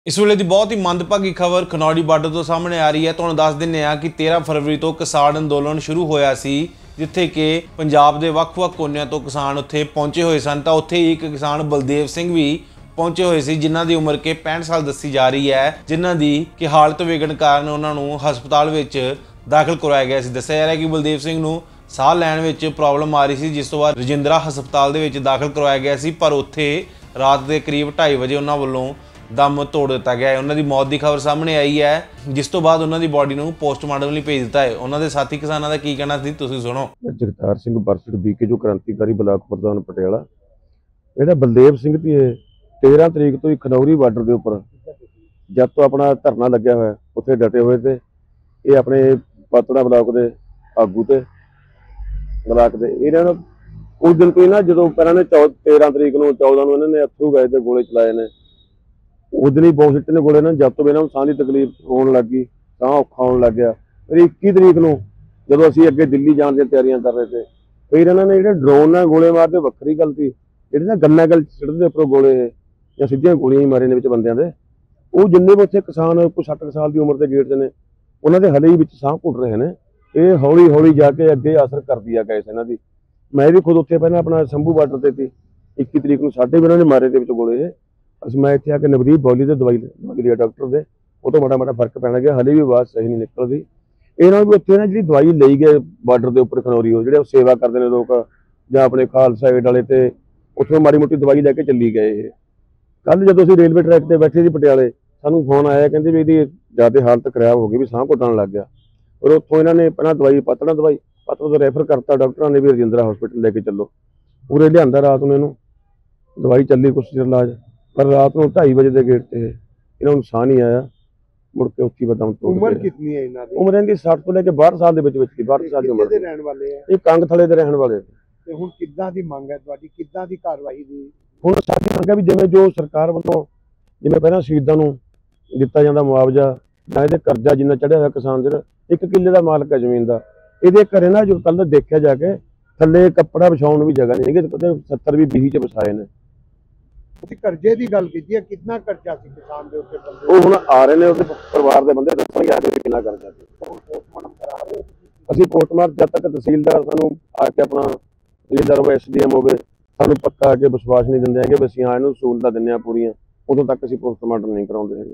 इस वेले की बहुत ही मंदभागी खबर खनौरी बार्डर तो सामने आ रही है। तुहानूं दस दिंदे आ कि 13 फरवरी तो किसान अंदोलन शुरू होया सी, जिथे कि पंजाब के ਵੱਖ-ਵੱਖ कोनियां तो किसान उत्थे पहुंचे हुए सन। तो उत्थे एक किसान बलदेव सिंह भी पहुंचे हुए सी, जिन्हां दी उम्र के 65 साल दसी जा रही है, जिन्हां दी कि हालत विगड़न कारण उन्हां नूं हस्पताल विच दाखिल करवाया गया सी। दस्सिया जा रहा है कि बलदेव सिंह नूं साह लैण विच प्रॉब्लम आ रही सी, जिस तो बाद रजिंद्रा हस्पताल दे विच दाखिल करवाया गया सी, पर उत्थे रात के करीब 2:30 बजे उन्हां वल्लों दम तोड़ दिता गया है। उन्होंने मौत की खबर सामने आई है, जिस तो बाद उन्होंने बॉडी को पोस्टमार्टम लिए भेज दिता है। उन्होंने साथी किसानों का की कहना सी, तुसीं सुणो। जगतार सिंह बरसठ बीके जो क्रांतिकारी ब्लाक प्रधान पटियाला, यह बलदेव सिंह की 13 तरीक तो ही खनौरी बार्डर के उपर जब तो अपना धरना लग्या हुआ उत्थे डटे हुए थे। ये अपने पातड़ा ब्लाक के आगू ते ब्लाक के इन्होंने उस दिन कोई ना जो पहले ने 13 तरीक को 14 को इन्होंने अथरू गए थे, गोले चलाए ने। उस दिन ही बहुत सिट्टे ने गोले ने, जब तो इन्होंने साह की तकलीफ होने लग गई, साह औखा होने लग गया। फिर 21 तरीक को जो असीं अगे दिल्ली जाने की तैयारियां कर रहे थे, फिर इन्होंने जो ड्रोन ने गोले मारते वक्री गल थी। जो गन्ना गल सिटते उपरों गोले या सीधियां गोलियां ही मारे ने बंदियां दे। वो जिन्ने भी उत्थे किसान कोई 60 साल की उम्र के गेट ने, उन्होंने हले ही साह घुट रहे हैं। ये हौली हौली जाके अगे असर कर दिया गैस इन्हों की। मैं भी खुद उत्थे पहले अपना शंभू बार्डर से थी, 21 तरीक को साढ़े भी उन्होंने मारे थे गोले। मैं इतने आके नवदीप बौली से दवाई लिया डॉक्टर से, वो तो माड़ा माड़ा फर्क पैना गया, हले भी आवाज़ सही नहीं निकलती। इन्होंने भी उत्थे ना जी दवाई लई गए बार्डर के उपर खनौरी, जो सेवा करते हैं लोग या अपने खालसा एड वाले, तो उत्थों माड़ी मोटी दवाई लैके चली गए। कल जो असीं रेलवे ट्रैक पर बैठे थे पटियाले, सानूं फोन आया, कहते भी इसकी ज़्यादा हालत खराब हो गई, भी साह घुटन लग गया। और उत्थों इन्होंने पहला दवाई पातड़ा तो रैफर करता डॉक्टरों ने भी रजिंद्रा हॉस्पिटल लेके चलो। पूरे लिया रात में इन्हों दवाई चली कुछ चिर इलाज, पर रात को 2:30 बजे के गेट से इन्होंने साह नहीं आया। मुड़ के उत्ती बदम तोड़। उम्र कितनी है इन्हां दी? उम्र इनकी 60 तो लेके 62 साल के 62 साल की उम्र कित्थे दे रहण वाले है? ये कंग थले के रहने वाले ते हुण किद्दां दी मंग है तुहाडी, किद्दां दी कार्रवाई दी? हुण साडी मंग है भी जिवें जो सरकार वालों जिवें पहलां शहीदां नूं दित्ता जांदा मुआवजा, जां इहदे कर्जा जिन्ना चढ़िया होया किसान सिर 1 किले का मालक है जमीन का, इहदे घरे ना जो कल देखिया जाके थल्ले कपड़ा विछाउण भी जगह नहीं है, 70 भी 20 च वसाए ने। कर्जे की गल की है, कितना कर्जा सी किसान दे उत्ते बंदे? वो हुण आ रहे ने उसदे परिवार के बंदे दसणगे आके कितना कर्जा सी। असीं पोस्टमार्टम जब तक तहसीलदार सानूं आके अपना तहसीलदार SDM हो गए सानूं पक्का आके विश्वास नहीं दिंदे हैगे भी असीं इहनूं सहूलतां दिंदे हां पूरीआं, उदों तक असीं पोस्टमार्टम नहीं कराउंदे हैगे।